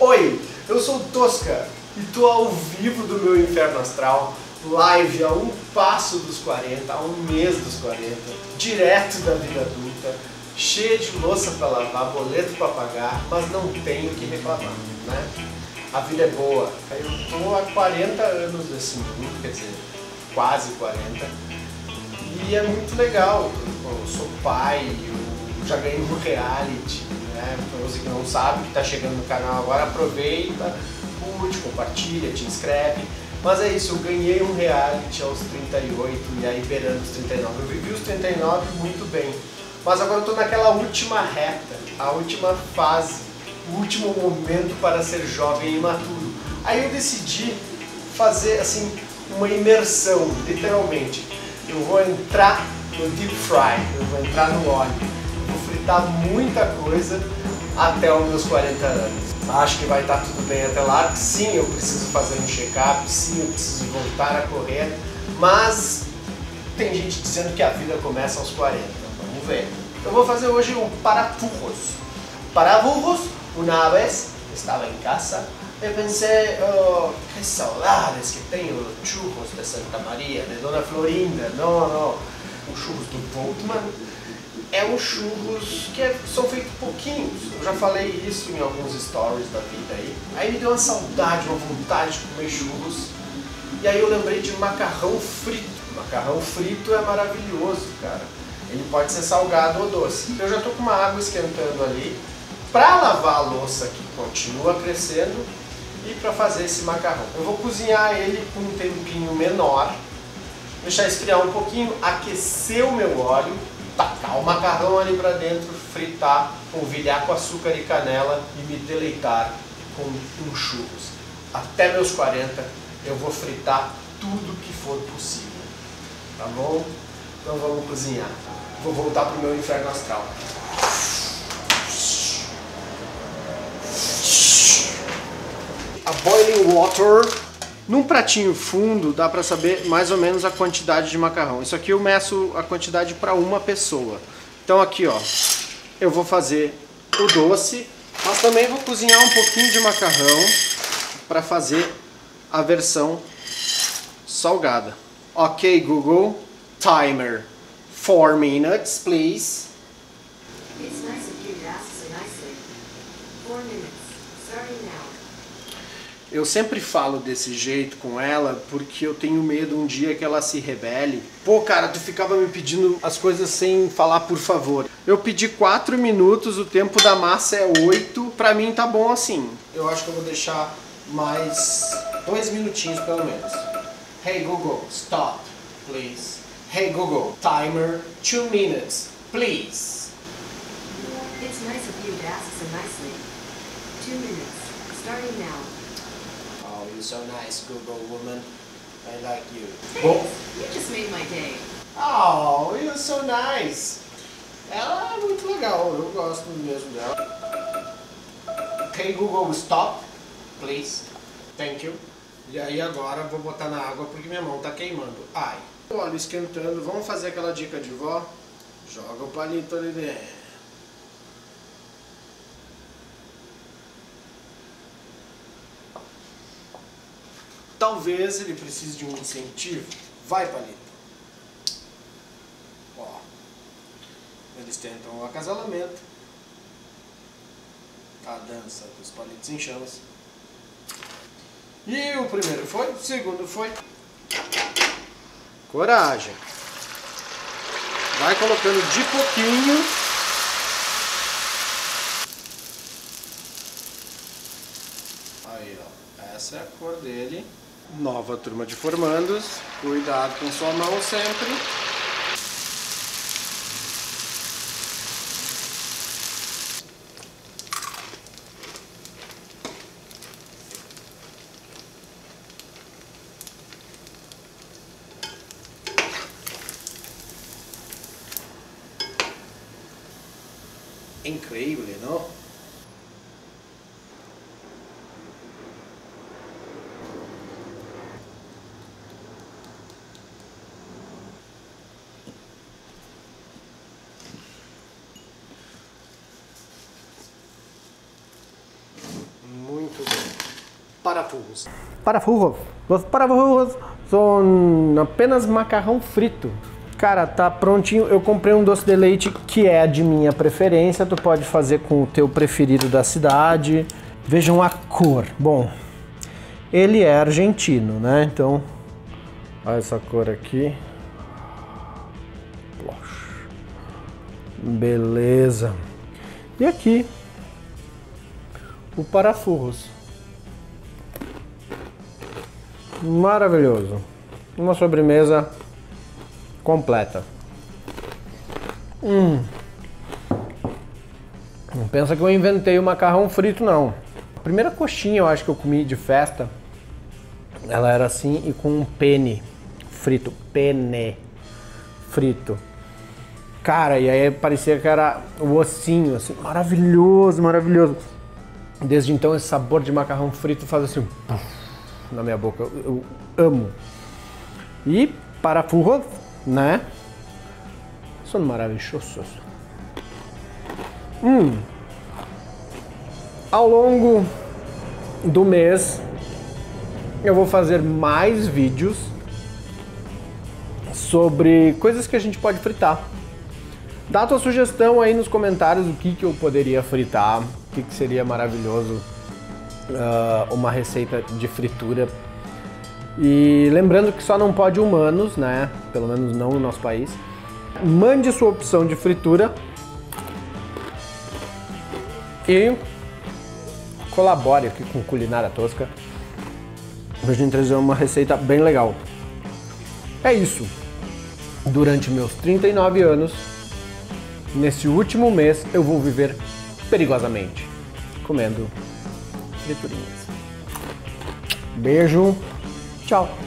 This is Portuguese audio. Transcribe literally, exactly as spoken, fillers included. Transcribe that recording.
Oi, eu sou o Tosca e tô ao vivo do meu Inferno Astral, live a um passo dos quarenta, a um mês dos quarenta, direto da vida adulta, cheia de louça para lavar, boleto para pagar, mas não tenho o que reclamar, né? A vida é boa. Eu tô há quarenta anos desse mundo, quer dizer, quase quarenta, e é muito legal. Eu sou pai, eu já ganhei um reality, né? Para você que não sabe, que está chegando no canal agora, aproveita, curte, compartilha, te inscreve. Mas é isso, eu ganhei um reality aos trinta e oito e aí beirando os trinta e nove. Eu vivi os trinta e nove muito bem, mas agora eu estou naquela última reta, a última fase, o último momento para ser jovem e imaturo. Aí eu decidi fazer assim uma imersão, literalmente. Eu vou entrar no deep fry, eu vou entrar no óleo, eu vou fritar muita coisa até os meus quarenta anos. Acho que vai estar tudo bem até lá. Sim, eu preciso fazer um check-up, sim, eu preciso voltar a correr, mas tem gente dizendo que a vida começa aos quarenta. Vamos ver. Eu vou fazer hoje um para churros. Para churros, uma vez estava em casa e pensei, oh, que saudades que tenho dos churros de Santa Maria, de Dona Florinda. Não, não, os churros do Voltman é um churros que é, são feitos pouquinhos. Eu já falei isso em alguns stories da vida aí. Aí me deu uma saudade, uma vontade de comer churros. E aí eu lembrei de macarrão frito. Macarrão frito é maravilhoso, cara. Ele pode ser salgado ou doce. Eu já tô com uma água esquentando ali para lavar a louça que continua crescendo e para fazer esse macarrão. Eu vou cozinhar ele com um tempinho menor, deixar esfriar um pouquinho, aquecer o meu óleo, tacar o macarrão ali para dentro, fritar, polvilhar com açúcar e canela e me deleitar com um churros. Até meus quarenta eu vou fritar tudo que for possível, tá bom? Então vamos cozinhar. Vou voltar pro meu Inferno Astral. A boiling water. Num pratinho fundo dá para saber mais ou menos a quantidade de macarrão. Isso aqui eu meço a quantidade para uma pessoa. Então aqui, ó, eu vou fazer o doce, mas também vou cozinhar um pouquinho de macarrão para fazer a versão salgada. Ok, Google, timer four minutes, please. It's nice of you to ask so nicely. Four minutes, starting now. Eu sempre falo desse jeito com ela porque eu tenho medo um dia que ela se rebele. Pô, cara, tu ficava me pedindo as coisas sem falar por favor. Eu pedi quatro minutos, o tempo da massa é oito. Pra mim tá bom assim. Eu acho que eu vou deixar mais dois minutinhos pelo menos. Hey Google, stop, please. Hey Google, timer two minutes, please. It's nice of you to ask so nicely. Two minutes, starting now. Oh, you're so nice, Google woman. I like you. Thanks, you just made my day. Oh, you're so nice. Ela é muito legal, eu gosto mesmo dela. Hey Google, stop, please. Thank you. E aí agora vou botar na água porque minha mão tá queimando. Ai. O óleo esquentando, vamos fazer aquela dica de vó? Joga o palito ali dentro. Talvez ele precise de um incentivo. Vai, palito. Ó. Eles tentam o acasalamento. A dança dos palitos em chamas. E o primeiro foi, o segundo foi. Coragem. Vai colocando de pouquinho. Aí, ó. Essa é a cor dele. Nova turma de formandos. Cuidado com sua mão sempre. Incrível, não? parafusos. Parafusos. Os parafusos são apenas macarrão frito. Cara, tá prontinho. Eu comprei um doce de leite que é de minha preferência. Tu pode fazer com o teu preferido da cidade. Vejam a cor. Bom, ele é argentino, né? Então, olha essa cor aqui. Beleza. E aqui, o parafusos. Maravilhoso. Uma sobremesa completa. Hum. Não pensa que eu inventei o macarrão frito, não. A primeira coxinha eu acho que eu comi de festa, ela era assim e com um penne frito. Penne frito. Cara, e aí parecia que era o ossinho, assim, maravilhoso, maravilhoso. Desde então esse sabor de macarrão frito faz assim, puff, na minha boca, eu, eu amo. E parafusos, né? São maravilhosos. Hum. Ao longo do mês eu vou fazer mais vídeos sobre coisas que a gente pode fritar. Dá a tua sugestão aí nos comentários o que, que eu poderia fritar, o que, que seria maravilhoso, uh, uma receita de fritura. E lembrando que só não pode humanos, né? Pelo menos não no nosso país. Mande sua opção de fritura e colabore aqui com Culinária Tosca pra gente trazer uma receita bem legal. É isso. Durante meus trinta e nove anos, nesse último mês, eu vou viver perigosamente comendo friturinhas. Beijo, tchau!